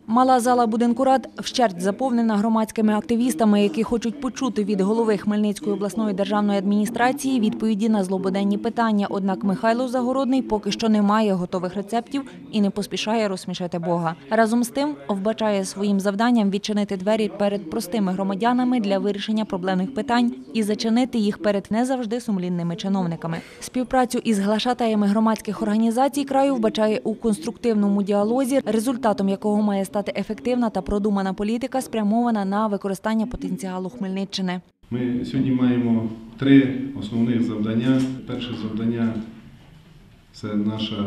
Мала зала будинку рад вщерть заповнена громадськими активістами, які хочуть почути від голови Хмельницької обласної державної адміністрації відповіді на злободенні питання. Однак Михайло Загородний поки що не має готових рецептів і не поспішає розсмішити Бога. Разом з тим, вбачає своїм завданням відчинити двері перед простими громадянами для вирішення проблемних питань і зачинити їх перед не завжди сумлінними чиновниками. Співпрацю із глашатаями громадських організацій краю вбачає у конструктивному діалозі, результатом якого має стати ефективна та продумана політика, спрямована на використання потенціалу Хмельниччини. Ми сьогодні маємо 3 основних завдання. Перше завдання – це наша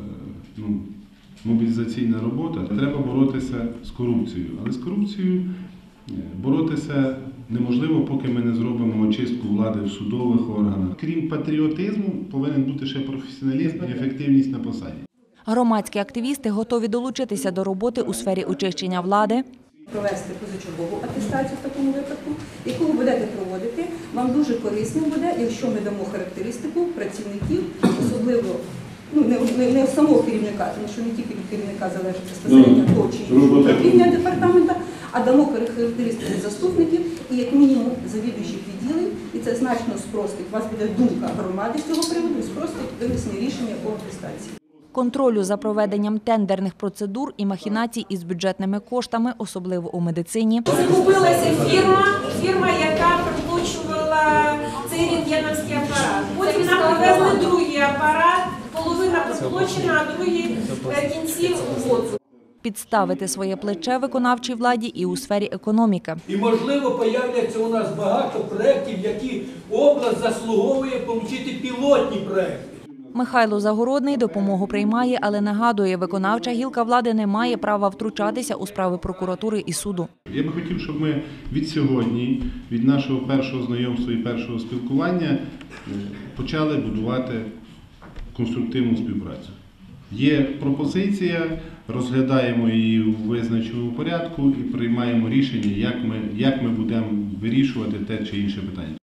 мобілізаційна робота. Треба боротися з корупцією. Але з корупцією боротися неможливо, поки ми не зробимо очистку влади в судових органах. Крім патріотизму, повинен бути ще професіоналізм і ефективність на посаді. Громадські активісти готові долучитися до роботи у сфері очищення влади. Провести позачергову атестацію в такому випадку, яку ви будете проводити. Вам дуже корисним буде, якщо ми дамо характеристику працівників, особливо не самого керівника, тому що не тільки від керівника залежить безпосередньо того чи іншого управління департамента, а дамо характеристику заступників і як мінімум завідуючих відділень. І це значно спростить. У вас буде думка громади з цього приводу і спростить винесення рішення по атестації. Контролю за проведенням тендерних процедур і махінацій із бюджетними коштами, особливо у медицині. Закупилася фірма, яка прикручувала цей рентгеновський апарат. Потім нам привезли другий апарат, половина прикручена, а другі кінці у воду. Підставити своє плече виконавчій владі і у сфері економіки. І, можливо, появляться у нас багато проєктів, які область заслуговує отримати пілотні проєкти. Михайло Загородний допомогу приймає, але нагадує, виконавча гілка влади не має права втручатися у справи прокуратури і суду. Я би хотів, щоб ми від сьогодні, від нашого першого знайомства і першого спілкування почали будувати конструктивну співпрацю. Є пропозиція, розглядаємо її у визначеному порядку і приймаємо рішення, як ми будемо вирішувати те чи інше питання.